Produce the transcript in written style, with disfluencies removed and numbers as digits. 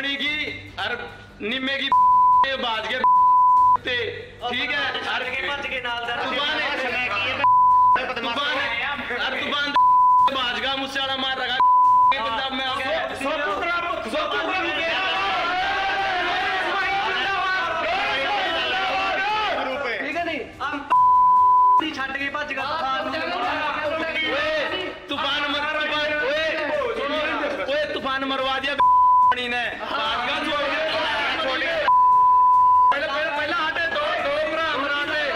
बनी की और निम्मे की बाज के ठीक है बाजगा मुझसे वाला मार रखा छट के भज गया